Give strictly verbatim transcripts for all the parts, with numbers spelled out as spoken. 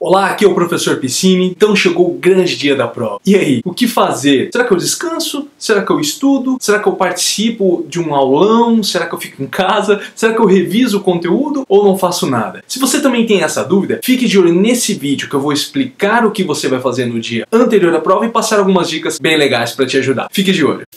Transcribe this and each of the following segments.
Olá, aqui é o professor Piscine, então chegou o grande dia da prova. E aí, o que fazer? Será que eu descanso? Será que eu estudo? Será que eu participo de um aulão? Será que eu fico em casa? Será que eu reviso o conteúdo ou não faço nada? Se você também tem essa dúvida, fique de olho nesse vídeo que eu vou explicar o que você vai fazer no dia anterior à prova e passar algumas dicas bem legais para te ajudar. Fique de olho.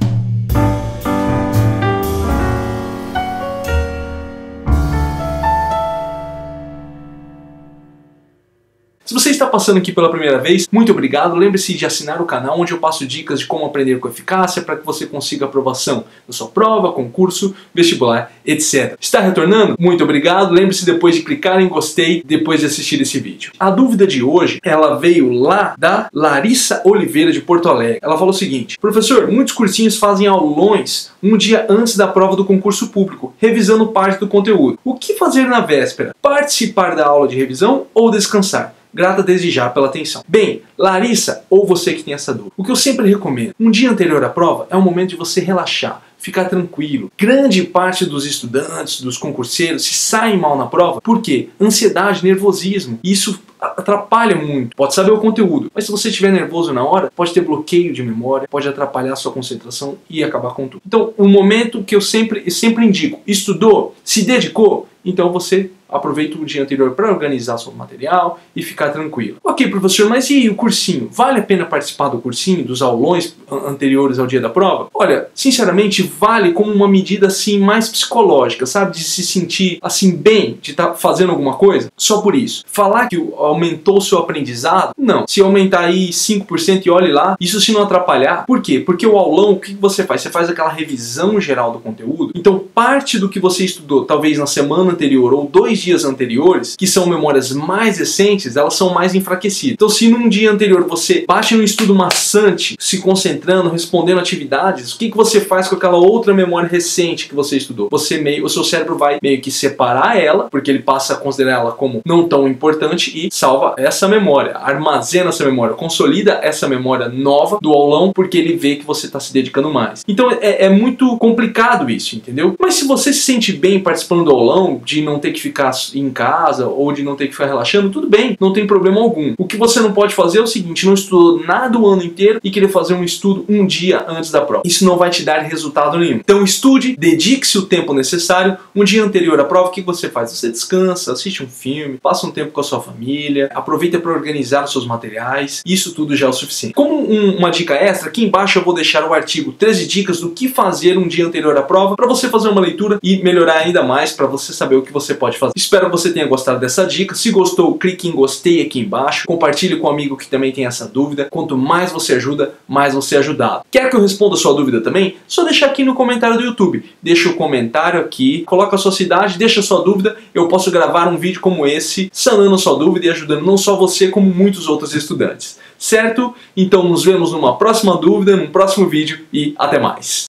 Se você está passando aqui pela primeira vez, muito obrigado. Lembre-se de assinar o canal, onde eu passo dicas de como aprender com eficácia para que você consiga aprovação na sua prova, concurso, vestibular, etcétera. Está retornando? Muito obrigado. Lembre-se depois de clicar em gostei depois de assistir esse vídeo. A dúvida de hoje, ela veio lá da Larissa Oliveira de Porto Alegre. Ela falou o seguinte: professor, muitos cursinhos fazem aulões um dia antes da prova do concurso público, revisando parte do conteúdo. O que fazer na véspera? Participar da aula de revisão ou descansar? Grata desde já pela atenção. Bem, Larissa, ou você que tem essa dúvida, o que eu sempre recomendo, um dia anterior à prova é um momento de você relaxar, ficar tranquilo. Grande parte dos estudantes, dos concurseiros, se saem mal na prova. Por quê? Ansiedade, nervosismo. Isso atrapalha muito. Pode saber o conteúdo, mas se você estiver nervoso na hora, pode ter bloqueio de memória, pode atrapalhar a sua concentração e acabar com tudo. Então, o momento que eu sempre, eu sempre indico, estudou, se dedicou, então você aproveita o dia anterior para organizar seu material e ficar tranquilo. Ok, professor, mas e aí o cursinho? Vale a pena participar do cursinho, dos aulões anteriores ao dia da prova? Olha, sinceramente, vale como uma medida assim mais psicológica, sabe? De se sentir assim bem, de estar fazendo alguma coisa. Só por isso. Falar que aumentou o seu aprendizado? Não. Se aumentar aí cinco por cento e olhe lá, isso se não atrapalhar. Por quê? Porque o aulão, o que você faz? Você faz aquela revisão geral do conteúdo. Então, parte do que você estudou, talvez na semana anterior ou dois dias anteriores, que são memórias mais recentes, elas são mais enfraquecidas. Então, se num dia anterior você baixa um estudo maçante, se concentrando, respondendo atividades, o que, que você faz com aquela outra memória recente que você estudou? Você meio, o seu cérebro vai meio que separar ela, porque ele passa a considerar ela como não tão importante e salva essa memória, armazena essa memória, consolida essa memória nova do aulão, porque ele vê que você está se dedicando mais. Então é, é muito complicado isso, entendeu? Mas se você se sente bem participando do aulão, de não ter que ficar em casa ou de não ter que ficar relaxando, tudo bem, não tem problema algum. O que você não pode fazer é o seguinte: não estudou nada o ano inteiro e querer fazer um estudo um dia antes da prova. Isso não vai te dar resultado nenhum. Então estude, dedique-se o tempo necessário. Um dia anterior à prova, o que você faz? Você descansa, assiste um filme, passa um tempo com a sua família, aproveita para organizar os seus materiais. Isso tudo já é o suficiente. Como um, uma dica extra, aqui embaixo eu vou deixar o artigo treze dicas do que fazer um dia anterior à prova, para você fazer uma leitura e melhorar ainda mais, para você saber o que você pode fazer. Espero que você tenha gostado dessa dica. Se gostou, clique em gostei aqui embaixo. Compartilhe com um amigo que também tem essa dúvida. Quanto mais você ajuda, mais você é ajudado. Quer que eu responda a sua dúvida também? Só deixa aqui no comentário do YouTube. Deixa o comentário aqui, coloca a sua cidade, deixa a sua dúvida. Eu posso gravar um vídeo como esse, sanando a sua dúvida e ajudando não só você, como muitos outros estudantes. Certo? Então nos vemos numa próxima dúvida, num próximo vídeo e até mais.